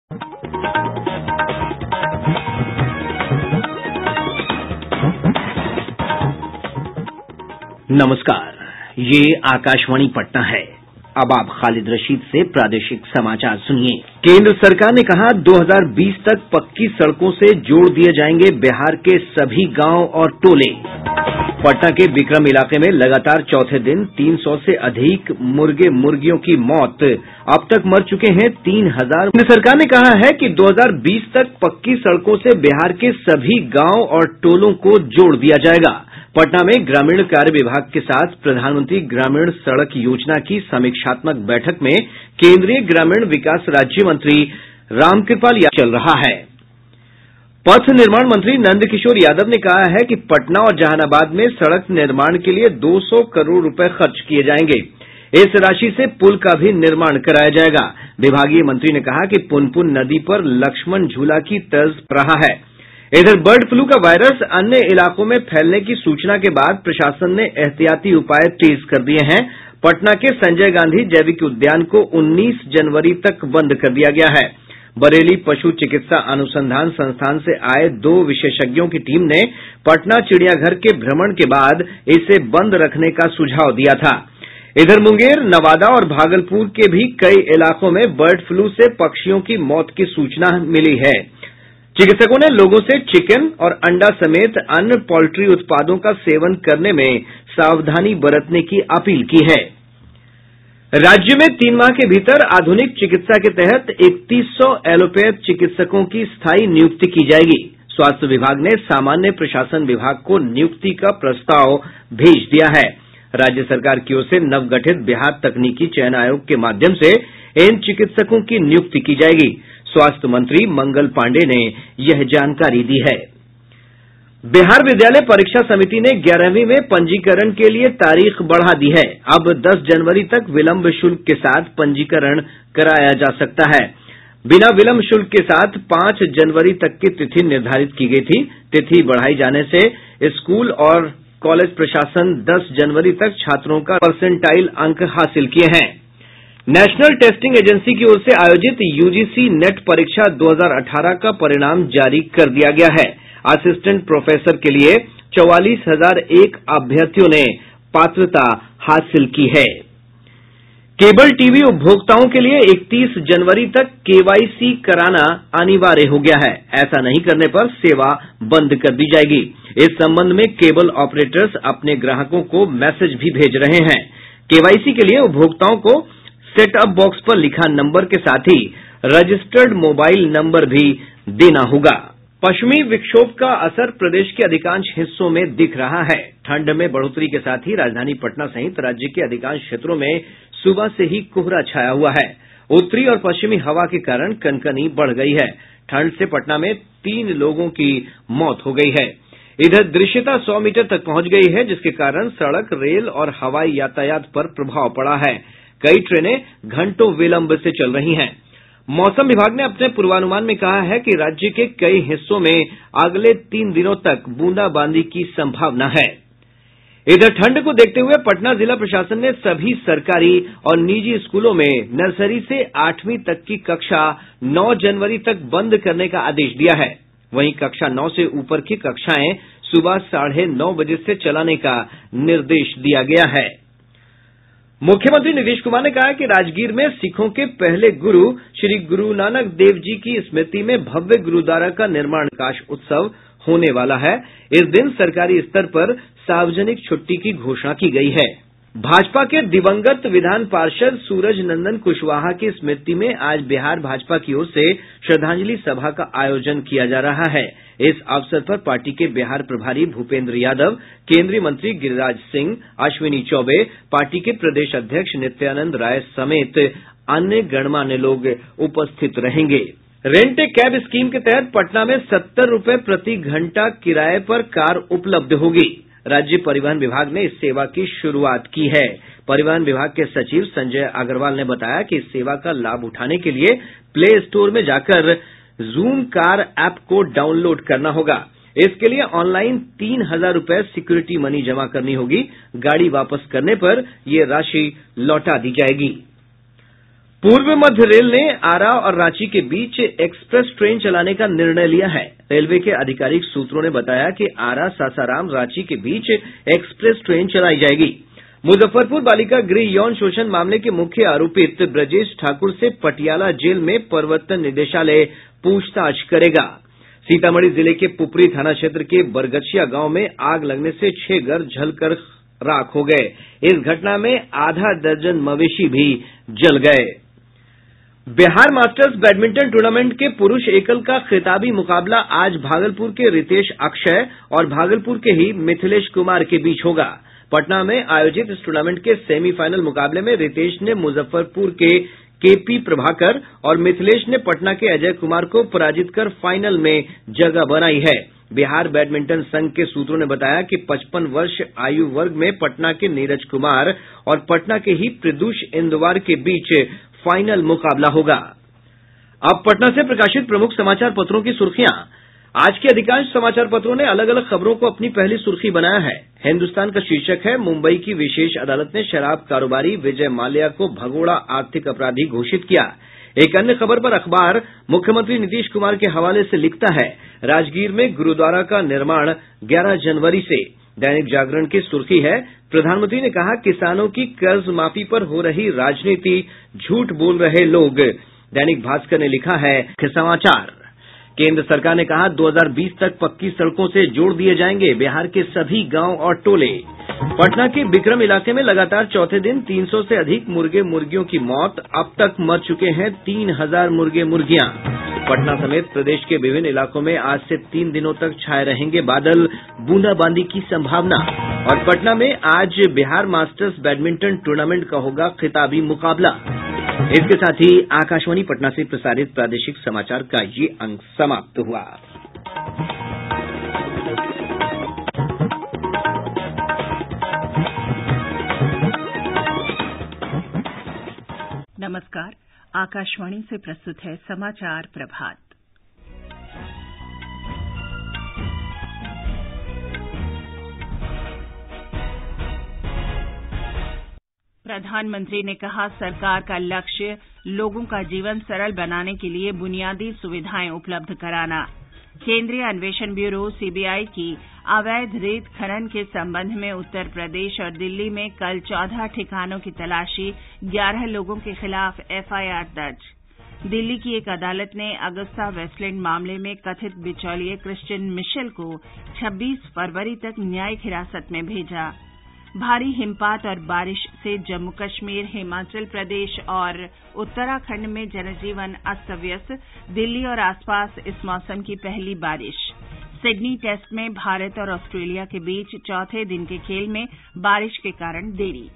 नमस्कार, ये आकाशवाणी पटना है। अब आप खालिद रशीद से प्रादेशिक समाचार सुनिए। केंद्र सरकार ने कहा 2020 तक पक्की सड़कों से जोड़ दिए जाएंगे बिहार के सभी गांव और टोले। पटना के बिक्रम इलाके में लगातार चौथे दिन 300 से अधिक मुर्गे मुर्गियों की मौत। अब तक मर चुके हैं 3000। केंद्र सरकार ने कहा है कि 2020 तक पक्की सड़कों से बिहार के सभी गांव और टोलों को जोड़ दिया जाएगा। पटना में ग्रामीण कार्य विभाग के साथ प्रधानमंत्री ग्रामीण सड़क योजना की समीक्षात्मक बैठक में केंद्रीय ग्रामीण विकास राज्य मंत्री रामकृपाल यादव चल रहा है। पथ निर्माण मंत्री नंदकिशोर यादव ने कहा है कि पटना और जहानाबाद में सड़क निर्माण के लिए 200 करोड़ रुपए खर्च किए जाएंगे। इस राशि से पुल का भी निर्माण कराया जाएगा। विभागीय मंत्री ने कहा कि पुनपुन नदी पर लक्ष्मण झूला की तर्ज पर रहा है। इधर बर्ड फ्लू का वायरस अन्य इलाकों में फैलने की सूचना के बाद प्रशासन ने एहतियाती उपाय तेज कर दिए हैं। पटना के संजय गांधी जैविक उद्यान को 19 जनवरी तक बंद कर दिया गया है। बरेली पशु चिकित्सा अनुसंधान संस्थान से आए 2 विशेषज्ञों की टीम ने पटना चिड़ियाघर के भ्रमण के बाद इसे बंद रखने का सुझाव दिया था। इधर मुंगेर, नवादा और भागलपुर के भी कई इलाकों में बर्ड फ्लू से पक्षियों की मौत की सूचना मिली है। चिकित्सकों ने लोगों से चिकन और अंडा समेत अन्य पोल्ट्री उत्पादों का सेवन करने में सावधानी बरतने की अपील की है। राज्य में 3 माह के भीतर आधुनिक चिकित्सा के तहत 3100 एलोपैथ चिकित्सकों की स्थायी नियुक्ति की जाएगी। स्वास्थ्य विभाग ने सामान्य प्रशासन विभाग को नियुक्ति का प्रस्ताव भेज दिया है। राज्य सरकार की ओर से नवगठित बिहार तकनीकी चयन आयोग के माध्यम से इन चिकित्सकों की नियुक्ति की जाएगी। स्वास्थ्य मंत्री मंगल पांडेय ने यह जानकारी दी है। बिहार विद्यालय परीक्षा समिति ने 11वीं में पंजीकरण के लिए तारीख बढ़ा दी है। अब 10 जनवरी तक विलंब शुल्क के साथ पंजीकरण कराया जा सकता है। बिना विलंब शुल्क के साथ 5 जनवरी तक की तिथि निर्धारित की गई थी। तिथि बढ़ाई जाने से स्कूल और कॉलेज प्रशासन 10 जनवरी तक छात्रों का परसेंटाइल अंक हासिल किए हैं। नेशनल टेस्टिंग एजेंसी की ओर से आयोजित यूजीसी नेट परीक्षा 2018 का परिणाम जारी कर दिया गया है। असिस्टेंट प्रोफेसर के लिए 44,001 अभ्यर्थियों ने पात्रता हासिल की है। केबल टीवी उपभोक्ताओं के लिए 31 जनवरी तक केवाईसी कराना अनिवार्य हो गया है। ऐसा नहीं करने पर सेवा बंद कर दी जाएगी। इस संबंध में केबल ऑपरेटर्स अपने ग्राहकों को मैसेज भी भेज रहे हैं। केवाईसी के लिए उपभोक्ताओं को सेट अप बॉक्स पर लिखा नंबर के साथ ही रजिस्टर्ड मोबाइल नंबर भी देना होगा। पश्चिमी विक्षोभ का असर प्रदेश के अधिकांश हिस्सों में दिख रहा है। ठंड में बढ़ोतरी के साथ ही राजधानी पटना सहित राज्य के अधिकांश क्षेत्रों में सुबह से ही कोहरा छाया हुआ है। उत्तरी और पश्चिमी हवा के कारण कनकनी बढ़ गई है। ठंड से पटना में 3 लोगों की मौत हो गई है। इधर दृश्यता 100 मीटर तक पहुंच गई है, जिसके कारण सड़क, रेल और हवाई यातायात पर प्रभाव पड़ा है। कई ट्रेनें घंटों विलंब से चल रही हैं। मौसम विभाग ने अपने पूर्वानुमान में कहा है कि राज्य के कई हिस्सों में अगले 3 दिनों तक बूंदाबांदी की संभावना है। इधर ठंड को देखते हुए पटना जिला प्रशासन ने सभी सरकारी और निजी स्कूलों में नर्सरी से 8वीं तक की कक्षा 9 जनवरी तक बंद करने का आदेश दिया है। वहीं कक्षा 9 से ऊपर की कक्षाएं सुबह 9:30 बजे से चलाने का निर्देश दिया गया है। मुख्यमंत्री नीतीश कुमार ने कहा है कि राजगीर में सिखों के पहले गुरु श्री गुरु नानक देव जी की स्मृति में भव्य गुरुद्वारा का निर्माण प्रकाश उत्सव होने वाला है। इस दिन सरकारी स्तर पर सार्वजनिक छुट्टी की घोषणा की गई है। भाजपा के दिवंगत विधान पार्षद सूरज नंदन कुशवाहा की स्मृति में आज बिहार भाजपा की ओर से श्रद्धांजलि सभा का आयोजन किया जा रहा है। इस अवसर पर पार्टी के बिहार प्रभारी भूपेंद्र यादव, केंद्रीय मंत्री गिरिराज सिंह, अश्विनी चौबे, पार्टी के प्रदेश अध्यक्ष नित्यानंद राय समेत अन्य गणमान्य लोग उपस्थित रहेंगे। रेंट ए कैब स्कीम के तहत पटना में 70 रुपये प्रति घंटा किराए पर कार उपलब्ध होगी। राज्य परिवहन विभाग ने इस सेवा की शुरुआत की है। परिवहन विभाग के सचिव संजय अग्रवाल ने बताया कि इस सेवा का लाभ उठाने के लिए प्ले स्टोर में जाकर जूम कार ऐप को डाउनलोड करना होगा। इसके लिए ऑनलाइन 3000 रुपये सिक्योरिटी मनी जमा करनी होगी। गाड़ी वापस करने पर ये राशि लौटा दी जाएगी। पूर्व मध्य रेल ने आरा और रांची के बीच एक्सप्रेस ट्रेन चलाने का निर्णय लिया है। रेलवे के आधिकारिक सूत्रों ने बताया कि आरा सासाराम रांची के बीच एक्सप्रेस ट्रेन चलाई जाएगी। मुजफ्फरपुर बालिका गृह यौन शोषण मामले के मुख्य आरोपित ब्रजेश ठाकुर से पटियाला जेल में प्रवर्तन निदेशालय पूछताछ करेगा। सीतामढ़ी जिले के पुपरी थाना क्षेत्र के बरगछिया गांव में आग लगने से 6 घर जलकर राख हो गए। इस घटना में आधा दर्जन मवेशी भी जल गए। बिहार मास्टर्स बैडमिंटन टूर्नामेंट के पुरुष एकल का खिताबी मुकाबला आज भागलपुर के रितेश अक्षय और भागलपुर के ही मिथिलेश कुमार के बीच होगा। पटना में आयोजित इस टूर्नामेंट के सेमीफाइनल मुकाबले में रितेश ने मुजफ्फरपुर के केपी प्रभाकर और मिथिलेश ने पटना के अजय कुमार को पराजित कर फाइनल में जगह बनाई है। बिहार बैडमिंटन संघ के सूत्रों ने बताया कि 55 वर्ष आयु वर्ग में पटना के नीरज कुमार और पटना के ही प्रदूष इंदवार के बीच फाइनल मुकाबला होगा। अब पटना से प्रकाशित प्रमुख समाचार पत्रों की सुर्खियां। आज के अधिकांश समाचार पत्रों ने अलग अलग खबरों को अपनी पहली सुर्खी बनाया है। हिन्दुस्तान का शीर्षक है, मुंबई की विशेष अदालत ने शराब कारोबारी विजय माल्या को भगोड़ा आर्थिक अपराधी घोषित किया। एक अन्य खबर पर अखबार मुख्यमंत्री नीतीश कुमार के हवाले से लिखता है, राजगीर में गुरुद्वारा का निर्माण 11 जनवरी से। दैनिक जागरण की सुर्खी है, प्रधानमंत्री ने कहा, किसानों की कर्ज माफी पर हो रही राजनीति, झूठ बोल रहे लोग। दैनिक भास्कर ने लिखा है समाचार, केंद्र सरकार ने कहा 2020 तक पक्की सड़कों से जोड़ दिए जाएंगे बिहार के सभी गांव और टोले। पटना के बिक्रम इलाके में लगातार चौथे दिन 300 से अधिक मुर्गे मुर्गियों की मौत। अब तक मर चुके हैं 3000 मुर्गे मुर्गियां। पटना समेत प्रदेश के विभिन्न इलाकों में आज से 3 दिनों तक छाये रहेंगे बादल, बूंदाबांदी की संभावना। और पटना में आज बिहार मास्टर्स बैडमिंटन टूर्नामेंट का होगा खिताबी मुकाबला। इसके साथ ही आकाशवाणी पटना से प्रसारित प्रादेशिक समाचार का ये अंक समाप्त हुआ। नमस्कार, आकाशवाणी से प्रस्तुत है समाचार प्रभात। प्रधानमंत्री ने कहा, सरकार का लक्ष्य लोगों का जीवन सरल बनाने के लिए बुनियादी सुविधाएं उपलब्ध कराना। केंद्रीय अन्वेषण ब्यूरो सीबीआई की अवैध रेत खनन के संबंध में उत्तर प्रदेश और दिल्ली में कल 14 ठिकानों की तलाशी, 11 लोगों के खिलाफ एफआईआर दर्ज। दिल्ली की एक अदालत ने अगुस्ता वेस्टलैंड मामले में कथित बिचौलिए क्रिश्चियन मिशेल को 26 फरवरी तक न्यायिक हिरासत में भेजा। भारी हिमपात और बारिश से जम्मू कश्मीर, हिमाचल प्रदेश और उत्तराखंड में जनजीवन अस्त व्यस्त। दिल्ली और आसपास इस मौसम की पहली बारिश। सिडनी टेस्ट में भारत और ऑस्ट्रेलिया के बीच चौथे दिन के खेल में बारिश के कारण देरी।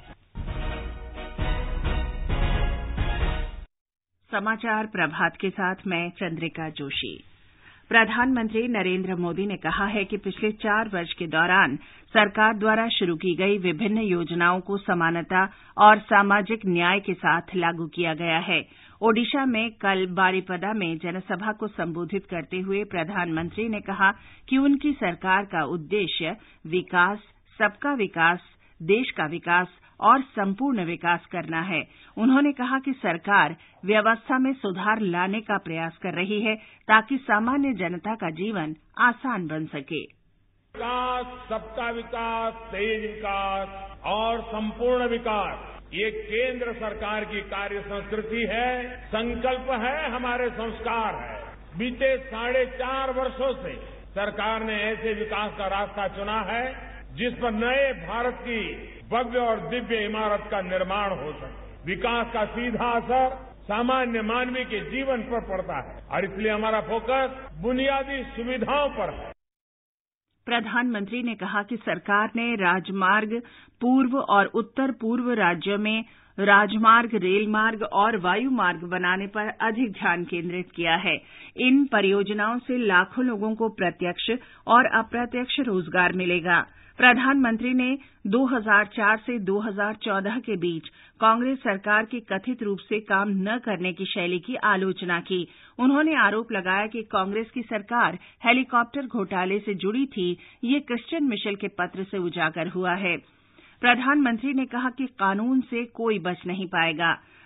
समाचार प्रभात के साथ मैं चंद्रिका जोशी। प्रधानमंत्री नरेंद्र मोदी ने कहा है कि पिछले 4 वर्ष के दौरान सरकार द्वारा शुरू की गई विभिन्न योजनाओं को समानता और सामाजिक न्याय के साथ लागू किया गया है। ओडिशा में कल बारिपदा में जनसभा को संबोधित करते हुए प्रधानमंत्री ने कहा कि उनकी सरकार का उद्देश्य विकास, सबका विकास, देश का विकास और संपूर्ण विकास करना है। उन्होंने कहा कि सरकार व्यवस्था में सुधार लाने का प्रयास कर रही है ताकि सामान्य जनता का जीवन आसान बन सके। विकास, सबका विकास, तेज विकास और संपूर्ण विकास, ये केंद्र सरकार की कार्य संस्कृति है, संकल्प है, हमारे संस्कार है। बीते 4.5 वर्षों से सरकार ने ऐसे विकास का रास्ता चुना है जिस पर नए भारत की भव्य और दिव्य इमारत का निर्माण हो सके। विकास का सीधा असर सामान्य मानवी के जीवन पर पड़ता है और इसलिए हमारा फोकस बुनियादी सुविधाओं पर है। प्रधानमंत्री ने कहा कि सरकार ने राजमार्ग, पूर्व और उत्तर पूर्व राज्यों में राजमार्ग, रेल मार्ग और वायु मार्ग बनाने पर अधिक ध्यान केंद्रित किया है। इन परियोजनाओं से लाखों लोगों को प्रत्यक्ष और अप्रत्यक्ष रोजगार मिलेगा। प्रधानमंत्री ने 2004 से 2014 के बीच कांग्रेस सरकार की कथित रूप से काम न करने की शैली की आलोचना की। उन्होंने आरोप लगाया कि कांग्रेस की सरकार हेलीकॉप्टर घोटाले से जुड़ी थी। ये क्रिश्चियन मिशेल के पत्र से उजागर हुआ है। प्रधानमंत्री ने कहा कि कानून से कोई बच नहीं पाएगा।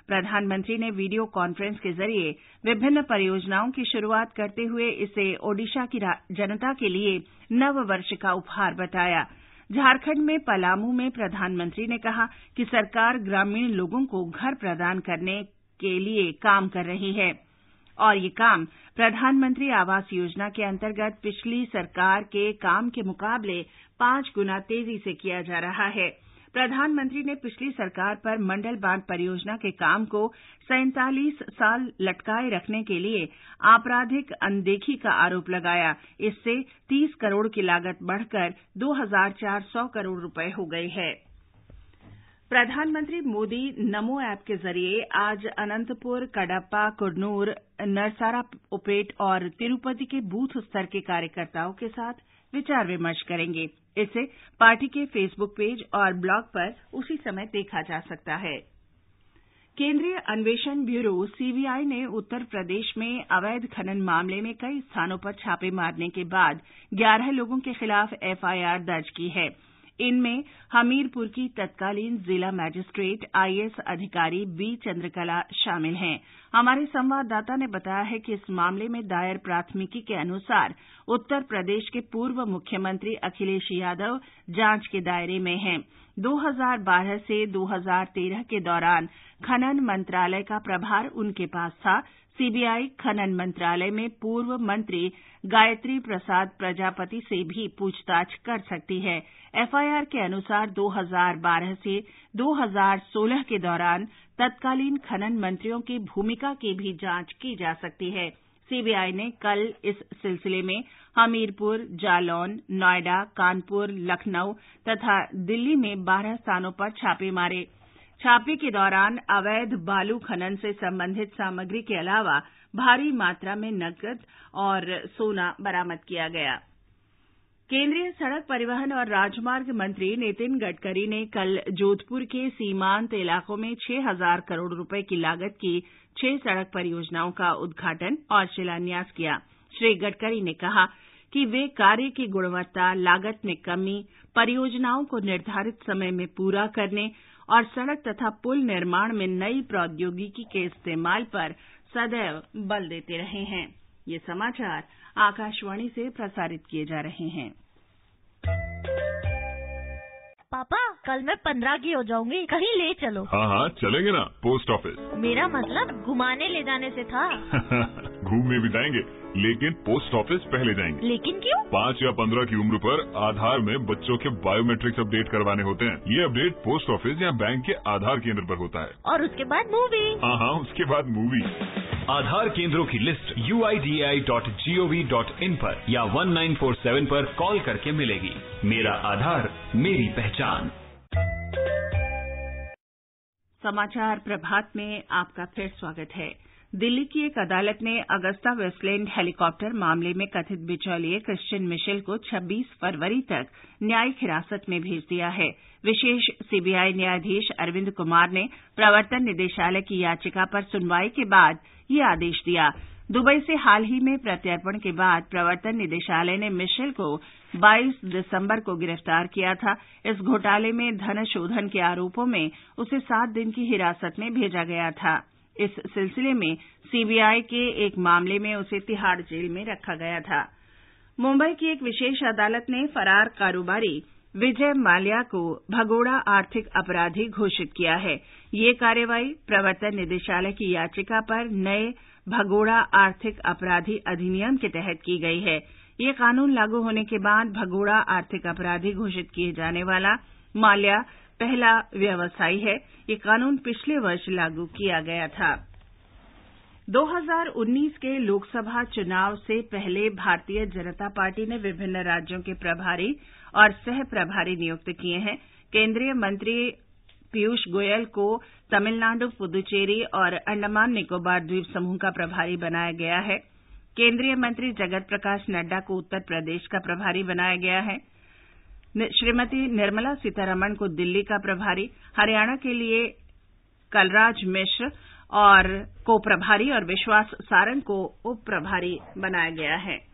प्रधानमंत्री ने वीडियो कॉन्फ्रेंस के जरिए विभिन्न परियोजनाओं की शुरुआत करते हुए इसे ओडिशा की जनता के लिए नव वर्ष का उपहार बताया। झारखंड में पलामू में प्रधानमंत्री ने कहा कि सरकार ग्रामीण लोगों को घर प्रदान करने के लिए काम कर रही है और ये काम प्रधानमंत्री आवास योजना के अंतर्गत पिछली सरकार के काम के मुकाबले 5 गुना तेजी से किया जा रहा है। प्रधानमंत्री ने पिछली सरकार पर मंडल बांध परियोजना के काम को 47 साल लटकाए रखने के लिए आपराधिक अनदेखी का आरोप लगाया। इससे 30 करोड़ की लागत बढ़कर 2,400 करोड़ रुपए हो गई है। प्रधानमंत्री मोदी नमो ऐप के जरिए आज अनंतपुर, कडप्पा, कुरनूर, नरसाराउपेट और तिरुपति के बूथ स्तर के कार्यकर्ताओं के साथ विचार विमर्श करेंगे। इसे पार्टी के फेसबुक पेज और ब्लॉग पर उसी समय देखा जा सकता है। केंद्रीय अन्वेषण ब्यूरो सीबीआई ने उत्तर प्रदेश में अवैध खनन मामले में कई स्थानों पर छापे मारने के बाद 11 लोगों के खिलाफ एफआईआर दर्ज की है। इनमें हमीरपुर की तत्कालीन जिला मजिस्ट्रेट आईएएस अधिकारी बी चंद्रकला शामिल हैं। हमारे संवाददाता ने बताया है कि इस मामले में दायर प्राथमिकी के अनुसार उत्तर प्रदेश के पूर्व मुख्यमंत्री अखिलेश यादव जांच के दायरे में हैं। 2012 से 2013 के दौरान खनन मंत्रालय का प्रभार उनके पास था। सीबीआई खनन मंत्रालय में पूर्व मंत्री गायत्री प्रसाद प्रजापति से भी पूछताछ कर सकती है। एफआईआर के अनुसार 2012 से 2016 के दौरान तत्कालीन खनन मंत्रियों की भूमिका की भी जांच की जा सकती है। सीबीआई ने कल इस सिलसिले में हमीरपुर, जालौन, नोएडा, कानपुर, लखनऊ तथा दिल्ली में 12 स्थानों पर छापे मारे। छापे के दौरान अवैध बालू खनन से संबंधित सामग्री के अलावा भारी मात्रा में नकद और सोना बरामद किया गया। केंद्रीय सड़क परिवहन और राजमार्ग मंत्री नितिन गडकरी ने कल जोधपुर के सीमांत इलाकों में 6,000 करोड़ रुपए की लागत की 6 सड़क परियोजनाओं का उद्घाटन और शिलान्यास किया। श्री गडकरी ने कहा कि वे कार्य की गुणवत्ता, लागत में कमी, परियोजनाओं को निर्धारित समय में पूरा करने और सड़क तथा पुल निर्माण में नई प्रौद्योगिकी के इस्तेमाल पर सदैव बल देते रहे हैं। ये समाचार आकाशवाणी से प्रसारित किए जा रहे हैं। पापा, कल मैं 15 की हो जाऊंगी, कहीं ले चलो। हाँ, चलेंगे ना, पोस्ट ऑफिस। मेरा मतलब घुमाने ले जाने से था। घूमने भी जाएंगे, लेकिन पोस्ट ऑफिस पहले जाएंगे। लेकिन क्यों? 5 या 15 की उम्र पर आधार में बच्चों के बायोमेट्रिक्स अपडेट करवाने होते हैं। ये अपडेट पोस्ट ऑफिस या बैंक के आधार केंद्र पर होता है। और उसके बाद मूवी। हाँ, उसके बाद मूवी। आधार केंद्रों की लिस्ट uidi.gov.in पर या 1947 पर कॉल करके मिलेगी। मेरा आधार, मेरी पहचान। समाचार प्रभात में आपका फिर स्वागत है। दिल्ली की एक अदालत ने अगस्ता वेस्टलैंड हेलीकॉप्टर मामले में कथित बिचौलिए क्रिश्चियन मिशेल को 26 फरवरी तक न्यायिक हिरासत में भेज दिया है। विशेष सीबीआई न्यायाधीश अरविंद कुमार ने प्रवर्तन निदेशालय की याचिका पर सुनवाई के बाद ये आदेश दिया। दुबई से हाल ही में प्रत्यर्पण के बाद प्रवर्तन निदेशालय ने मिशेल को 22 दिसंबर को गिरफ्तार किया था। इस घोटाले में धन शोधन के आरोपों में उसे 7 दिन की हिरासत में भेजा गया था। इस सिलसिले में सीबीआई के एक मामले में उसे तिहाड़ जेल में रखा गया था। मुंबई की एक विशेष अदालत ने फरार कारोबारी विजय माल्या को भगोड़ा आर्थिक अपराधी घोषित किया है। ये कार्रवाई प्रवर्तन निदेशालय की याचिका पर नए भगोड़ा आर्थिक अपराधी अधिनियम के तहत की गई है। ये कानून लागू होने के बाद भगोड़ा आर्थिक अपराधी घोषित किए जाने वाला माल्या पहला व्यवसायी है। ये कानून पिछले वर्ष लागू किया गया था। 2019 के लोकसभा चुनाव से पहले भारतीय जनता पार्टी ने विभिन्न राज्यों के प्रभारी और सह प्रभारी नियुक्त किए हैं। केंद्रीय मंत्री पीयूष गोयल को तमिलनाडु, पुदुचेरी और अंडमान निकोबार द्वीप समूह का प्रभारी बनाया गया है। केंद्रीय मंत्री जगत प्रकाश नड्डा को उत्तर प्रदेश का प्रभारी बनाया गया है। श्रीमती निर्मला सीतारमण को दिल्ली का प्रभारी, हरियाणा के लिए कलराज मिश्र को प्रभारी और विश्वास सारंग को उप प्रभारी बनाया गया है।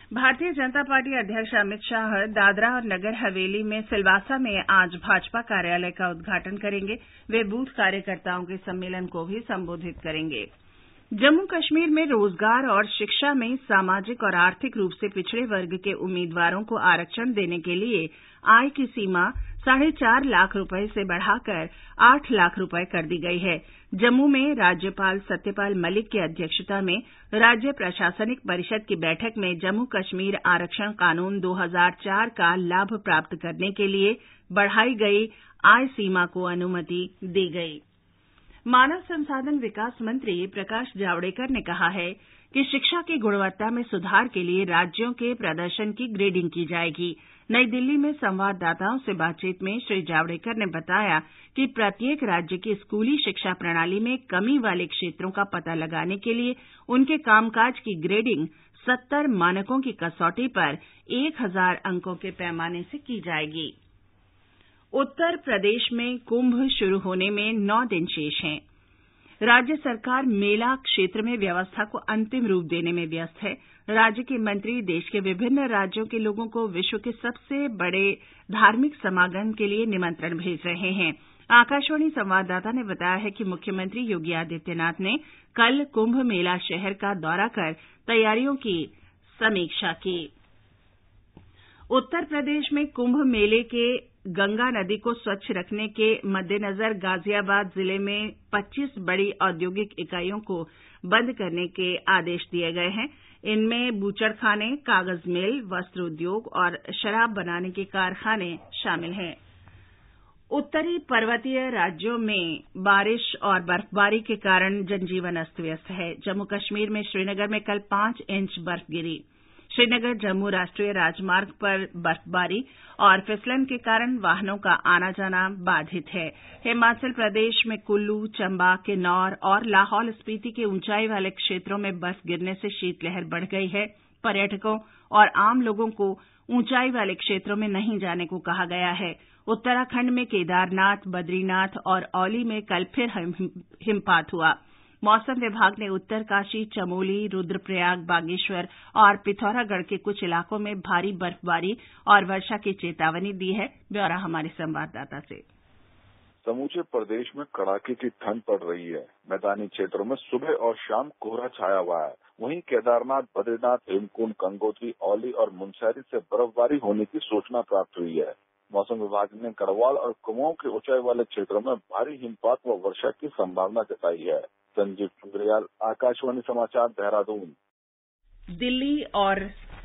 भारतीय जनता पार्टी अध्यक्ष अमित शाह दादरा और नगर हवेली में सिलवासा में आज भाजपा कार्यालय का उद्घाटन करेंगे। वे बूथ कार्यकर्ताओं के सम्मेलन को भी संबोधित करेंगे। जम्मू कश्मीर में रोजगार और शिक्षा में सामाजिक और आर्थिक रूप से पिछड़े वर्ग के उम्मीदवारों को आरक्षण देने के लिए आय की सीमा 4.5 लाख रुपए से बढ़ाकर 8 लाख रुपए कर दी गई है। जम्मू में राज्यपाल सत्यपाल मलिक की अध्यक्षता में राज्य प्रशासनिक परिषद की बैठक में जम्मू कश्मीर आरक्षण कानून 2004 का लाभ प्राप्त करने के लिए बढ़ाई गई आय सीमा को अनुमति दी गई। मानव संसाधन विकास मंत्री प्रकाश जावड़ेकर ने कहा है कि शिक्षा की गुणवत्ता में सुधार के लिए राज्यों के प्रदर्शन की ग्रेडिंग की जाएगी। नई दिल्ली में संवाददाताओं से बातचीत में श्री जावड़ेकर ने बताया कि प्रत्येक राज्य की स्कूली शिक्षा प्रणाली में कमी वाले क्षेत्रों का पता लगाने के लिए उनके कामकाज की ग्रेडिंग 70 मानकों की कसौटी पर 1000 अंकों के पैमाने से की जाएगी। उत्तर प्रदेश में कुंभ शुरू होने में 9 दिन शेष हैं। राज्य सरकार मेला क्षेत्र में व्यवस्था को अंतिम रूप देने में व्यस्त है। राज्य के मंत्री देश के विभिन्न राज्यों के लोगों को विश्व के सबसे बड़े धार्मिक समागम के लिए निमंत्रण भेज रहे हैं। आकाशवाणी संवाददाता ने बताया है कि मुख्यमंत्री योगी आदित्यनाथ ने कल कुंभ मेला शहर का दौरा कर तैयारियों की समीक्षा की। उत्तर प्रदेश में कुंभ मेले के गंगा नदी को स्वच्छ रखने के मद्देनजर गाजियाबाद जिले में 25 बड़ी औद्योगिक इकाइयों को बंद करने के आदेश दिए गए हैं। इनमें बूचड़खाने, कागज मिल, वस्त्र उद्योग और शराब बनाने के कारखाने शामिल हैं। उत्तरी पर्वतीय राज्यों में बारिश और बर्फबारी के कारण जनजीवन अस्त व्यस्त है। जम्मू कश्मीर में श्रीनगर में कल 5 इंच बर्फ गिरी। श्रीनगर जम्मू राष्ट्रीय राजमार्ग पर बर्फबारी और फिसलन के कारण वाहनों का आना जाना बाधित है। हिमाचल प्रदेश में कुल्लू, चंबा, किन्नौर और लाहौल स्पीति के ऊंचाई वाले क्षेत्रों में बर्फ गिरने से शीतलहर बढ़ गई है। पर्यटकों और आम लोगों को ऊंचाई वाले क्षेत्रों में नहीं जाने को कहा गया है। उत्तराखंड में केदारनाथ, बद्रीनाथ और औली में कल फिर हिमपात हुआ। मौसम विभाग ने उत्तरकाशी, चमोली, रुद्रप्रयाग, बागेश्वर और पिथौरागढ़ के कुछ इलाकों में भारी बर्फबारी और वर्षा की चेतावनी दी है। ब्यौरा हमारे संवाददाता से। समूचे प्रदेश में कड़ाके की ठंड पड़ रही है। मैदानी क्षेत्रों में सुबह और शाम कोहरा छाया हुआ है। वहीं केदारनाथ, बद्रीनाथ, हेमकुंड, गंगोत्री, औली और मुनस्यारी से बर्फबारी होने की सूचना प्राप्त हुई है। मौसम विभाग ने गढ़वाल और कुमाऊं के ऊंचाई वाले क्षेत्रों में भारी हिमपात व वर्षा की संभावना जताई है। संजीव सुंद्रियाल, आकाशवाणी समाचार, देहरादून। दिल्ली और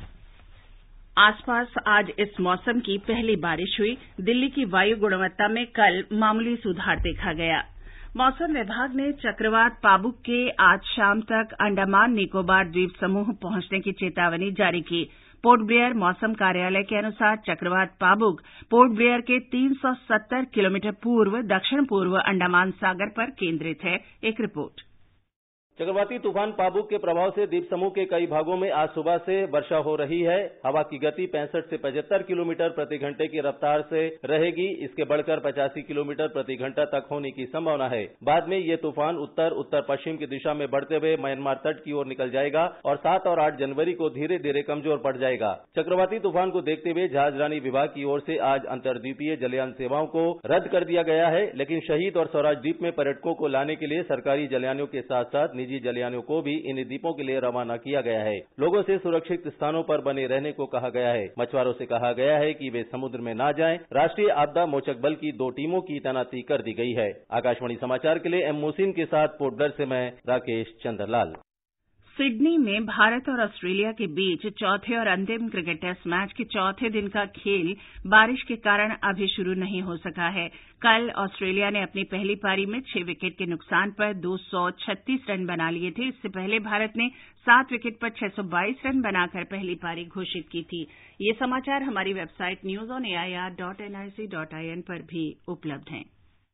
आसपास आज इस मौसम की पहली बारिश हुई। दिल्ली की वायु गुणवत्ता में कल मामूली सुधार देखा गया। मौसम विभाग ने चक्रवात पाबुक के आज शाम तक अंडमान निकोबार द्वीप समूह पहुंचने की चेतावनी जारी की। पोर्ट ब्लेयर मौसम कार्यालय के अनुसार चक्रवात पाबुक पोर्ट ब्लेयर के 370 किलोमीटर पूर्व दक्षिण पूर्व अंडमान सागर पर केंद्रित है। एक रिपोर्ट। चक्रवाती तूफान पाबुक के प्रभाव से द्वीप समूह के कई भागों में आज सुबह से वर्षा हो रही है। हवा की गति 65 से 75 किलोमीटर प्रति घंटे की रफ्तार से रहेगी। इसके बढ़कर 85 किलोमीटर प्रति घंटा तक होने की संभावना है। बाद में ये तूफान उत्तर उत्तर पश्चिम की दिशा में बढ़ते हुए म्यांमार तट की ओर निकल जाएगा और 7 और 8 जनवरी को धीरे धीरे कमजोर पड़ जाएगा। चक्रवाती तूफान को देखते हुए जहाजरानी विभाग की ओर से आज अंतर्द्वीपीय जलयान सेवाओं को रद्द कर दिया गया है। लेकिन शहीद और स्वराज द्वीप में पर्यटकों को लाने के लिए सरकारी जलयानों के साथ साथ निजी जलयानों को भी इन द्वीपों के लिए रवाना किया गया है। लोगों से सुरक्षित स्थानों पर बने रहने को कहा गया है। मछुआरों से कहा गया है कि वे समुद्र में न जाएं। राष्ट्रीय आपदा मोचक बल की 2 टीमों की तैनाती कर दी गई है। आकाशवाणी समाचार के लिए एम मोहसिन के साथ पोर्ट ब्लेयर से मैं राकेश चंद्रलाल। सिडनी में भारत और ऑस्ट्रेलिया के बीच चौथे और अंतिम क्रिकेट टेस्ट मैच के चौथे दिन का खेल बारिश के कारण अभी शुरू नहीं हो सका है। कल ऑस्ट्रेलिया ने अपनी पहली पारी में 6 विकेट के नुकसान पर 236 रन बना लिए थे। इससे पहले भारत ने 7 विकेट पर 622 रन बनाकर पहली पारी घोषित की थी। ये समाचार हमारी वेबसाइट newsonair.nic.in पर भी उपलब्ध हैं।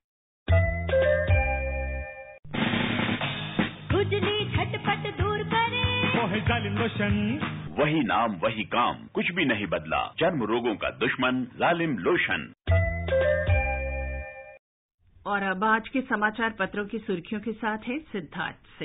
खुजली झटपट दूर करे जालिम लोशन, वही नाम वही काम, कुछ भी नहीं बदला। चर्म रोगों का दुश्मन जालिम लोशन। और अब आज के समाचार पत्रों की सुर्खियों के साथ है सिद्धार्थ सिंह।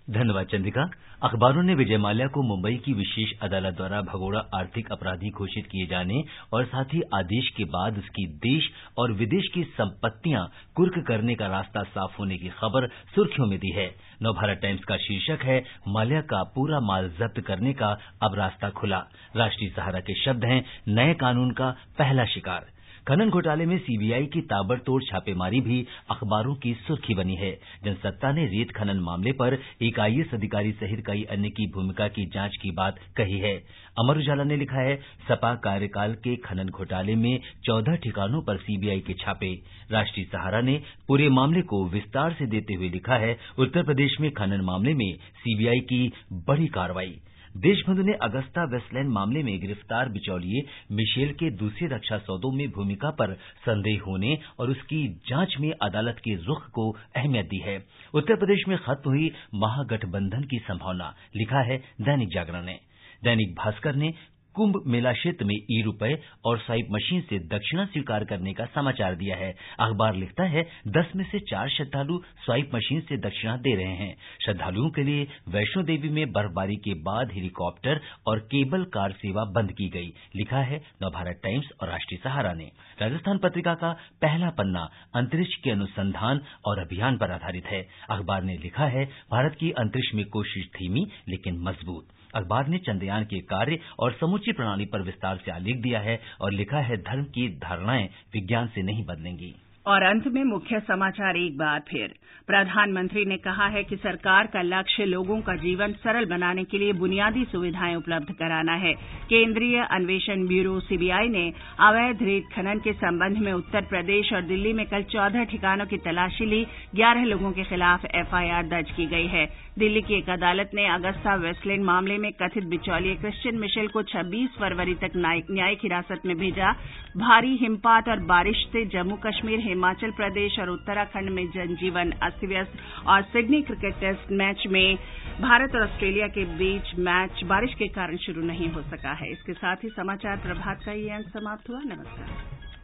धन्यवाद चंद्रिका। अखबारों ने विजय माल्या को मुंबई की विशेष अदालत द्वारा भगोड़ा आर्थिक अपराधी घोषित किए जाने और साथ ही आदेश के बाद उसकी देश और विदेश की संपत्तियां कुर्क करने का रास्ता साफ होने की खबर सुर्खियों में दी है। नवभारत टाइम्स का शीर्षक है, माल्या का पूरा माल जब्त करने का अब रास्ता खुला। राष्ट्रीय सहारा के शब्द हैं, नए कानून का पहला शिकार। खनन घोटाले में सीबीआई की ताबड़तोड़ छापेमारी भी अखबारों की सुर्खी बनी है। जनसत्ता ने रेत खनन मामले पर एक आईएएस अधिकारी सहित कई अन्य की भूमिका की जांच की बात कही है। अमर उजाला ने लिखा है, सपा कार्यकाल के खनन घोटाले में 14 ठिकानों पर सीबीआई के छापे। राष्ट्रीय सहारा ने पूरे मामले को विस्तार से देते हुए लिखा है, उत्तर प्रदेश में खनन मामले में सीबीआई की बड़ी कार्रवाई। देशबंधु ने अगस्ता वेस्टलैंड मामले में गिरफ्तार बिचौलिए मिशेल के दूसरे रक्षा सौदों में भूमिका पर संदेह होने और उसकी जांच में अदालत के रुख को अहमियत दी है। उत्तर प्रदेश में खत्म हुई महागठबंधन की संभावना, लिखा है दैनिक जागरण ने। दैनिक भास्कर ने कुंभ मेला क्षेत्र में ई-रुपए और स्वाइप मशीन से दक्षिणा स्वीकार करने का समाचार दिया है। अखबार लिखता है, 10 में से 4 श्रद्धालु स्वाइप मशीन से दक्षिणा दे रहे हैं। श्रद्धालुओं के लिए वैष्णो देवी में बर्फबारी के बाद हेलीकॉप्टर और केबल कार सेवा बंद की गई, लिखा है नवभारत टाइम्स और राष्ट्रीय सहारा ने। राजस्थान पत्रिका का पहला पन्ना अंतरिक्ष के अनुसंधान और अभियान पर आधारित है। अखबार ने लिखा है, भारत की अंतरिक्ष में कोशिश धीमी लेकिन मजबूत। अखबार ने चंद्रयान के कार्य और समूची प्रणाली पर विस्तार से आलेख दिया है और लिखा है, धर्म की धारणाएं विज्ञान से नहीं बदलेंगी। और अंत में मुख्य समाचार एक बार फिर। प्रधानमंत्री ने कहा है कि सरकार का लक्ष्य लोगों का जीवन सरल बनाने के लिए बुनियादी सुविधाएं उपलब्ध कराना है। केंद्रीय अन्वेषण ब्यूरो सीबीआई ने अवैध रेत खनन के संबंध में उत्तर प्रदेश और दिल्ली में कल 14 ठिकानों की तलाशी ली। 11 लोगों के खिलाफ एफआईआर दर्ज की गई है। दिल्ली की एक अदालत ने अगस्ता वेस्टलैंड मामले में कथित बिचौलिए क्रिश्चियन मिशेल को 26 फरवरी तक न्यायिक हिरासत में भेजा। भारी हिमपात और बारिश से जम्मू कश्मीर, हिमाचल प्रदेश और उत्तराखंड में जनजीवन अस्त-व्यस्त और सिडनी क्रिकेट टेस्ट मैच में भारत और ऑस्ट्रेलिया के बीच मैच बारिश के कारण शुरू नहीं हो सका है। इसके साथ ही समाचार प्रभात का ये अंक समाप्त हुआ। नमस्कार।